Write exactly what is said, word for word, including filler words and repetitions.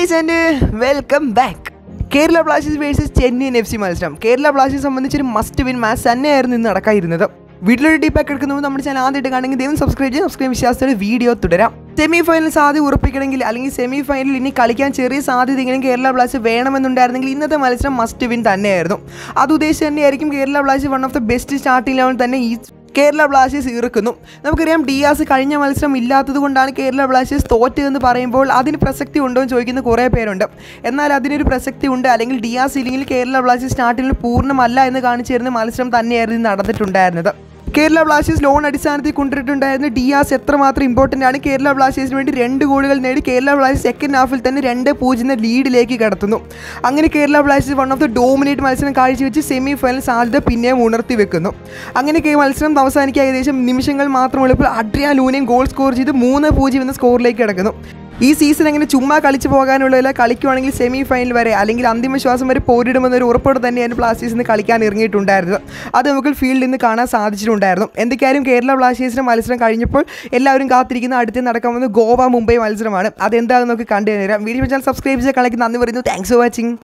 guys and uh, welcome back. Kerala Balsters versus Chennai F C മത്സരം. Kerala Balsters സംബന്ധിച്ചൊരു must win match തന്നെയായിരുന്നു ഇന്ന് നടക്കാതിരുന്നത്. വീട്ടിലൊരു ഡീപ്പാക്ക് എടുക്കുന്നത് നമ്മുടെ ചാനൽ ആദ്യമായിട്ട് കാണണമെങ്കിൽ ദയവും സബ്സ്ക്രൈബ് ചെയ്ത് സബ്സ്ക്രൈബ് വിശ്വാസത്തോടെ വീഡിയോ തുടരാം. സെമി ഫൈനൽ സാധ്യത ഉറപ്പിക്കണമെങ്കിൽ അല്ലെങ്കിൽ സെമി ഫൈനലിൽ ഇനി കളിക്കാൻ ചെറിയ സാധ്യതയെങ്കിലും കേരള ബ്ലാസ്റ്റേഴ്സ് വേണമെന്നുണ്ടായിരുന്നെങ്കിൽ ഇന്നത്തെ മത്സരം മസ്റ്റ് വിൻ തന്നെയായിരുന്നു. അത് ഉദ്ദേശിച്ച് തന്നെയായിരിക്കും Kerala blasters one of the best starting level തന്നെ ഈ കേരള ബ്ലാസ്റ്റേഴ്സ് ഇറക്കുന്നു. നമുക്കറിയാം ഡിയാസ് കഴിഞ്ഞ മത്സരം ഇല്ലാത്തത് കൊണ്ടാണ് കേരള ബ്ലാസ്റ്റേഴ്സ് തോറ്റ് എന്ന് പറയുമ്പോൾ അതിന് പ്രസക്തി ഉണ്ടോ എന്ന് ചോദിക്കുന്ന കുറേ പേരുണ്ട്. എന്നാൽ അതിനൊരു പ്രസക്തി ഉണ്ട്. അല്ലെങ്കിൽ ഡിയാസ് ഇല്ലെങ്കിൽ കേരള ബ്ലാസ്റ്റേഴ്സ് സ്റ്റാർട്ടിങ്ങിൽ പൂർണ്ണമല്ല എന്ന് കാണിച്ചു തരുന്ന മത്സരം തന്നെയായിരുന്നു നടന്നിട്ടുണ്ടായിരുന്നത്. കേരള ബ്ലാസ്റ്റേഴ്സ് ലോൺ അടിസ്ഥാനത്തിൽ കൊണ്ടുവന്നിട്ടുണ്ടായിരുന്ന ഡിയാസ് എത്രമാത്രം ഇമ്പോർട്ടൻ്റ് ആണ്. കേരള ബ്ലാസ്റ്റേഴ്സിന് വേണ്ടി രണ്ട് ഗോളുകൾ നേടി കേരള ബ്ലാസ്റ്റേഴ്സ് സെക്കൻഡ് ഹാഫിൽ തന്നെ രണ്ട് പൂജ്യം ലീഡിലേക്ക് കടത്തുന്നു. അങ്ങനെ Kerala blasters one of the dominate മത്സരം കാഴ്ചവെച്ച് സെമി ഫൈനൽ സാധ്യത പിന്നെയും ഉണർത്തി വെക്കുന്നു. അങ്ങനെ മത്സരം അവസാനിക്കാൻ ഏകദേശം നിമിഷങ്ങൾ മാത്രമുള്ളപ്പോൾ അഡ്രിയാൻ ലൂനയും ഗോൾ സ്കോർ ചെയ്ത് മൂന്ന് പൂജ്യം എന്ന സ്കോറിലേക്ക് കിടക്കുന്നു. ഈ സീസൺ അങ്ങനെ ചുമ്മാ കളിച്ച് പോകാനുള്ളതല്ല, കളിക്കുവാണെങ്കിൽ സെമി ഫൈനൽ വരെ അല്ലെങ്കിൽ അന്തിമ ശ്വാസം വരെ പോരിടുമെന്നൊരു ഉറപ്പോടെ തന്നെയാണ് ബ്ലാസ്റ്റേഴ്സ് ഇന്ന് കളിക്കാൻ ഇറങ്ങിയിട്ടുണ്ടായിരുന്നത്. അത് നമുക്ക് ഫീൽഡിൽ നിന്ന് കാണാൻ സാധിച്ചിട്ടുണ്ടായിരുന്നു. എന്തൊക്കെയായാലും കേരള ബ്ലാസ്റ്റേഴ്സിൻ്റെ മത്സരം കഴിഞ്ഞപ്പോൾ എല്ലാവരും കാത്തിരിക്കുന്ന അടുത്ത് നടക്കാമെന്ന് ഗോവ മുംബൈ മത്സരമാണ്. അതെന്താണെന്ന് നമുക്ക് കണ്ടു തരാം. വീഡിയോ ചാനൽ സബ്സ്ക്രൈബ് ചെയ്ത് കളിക്കുന്ന നന്ദി പറയുന്നു. Thanks for watching.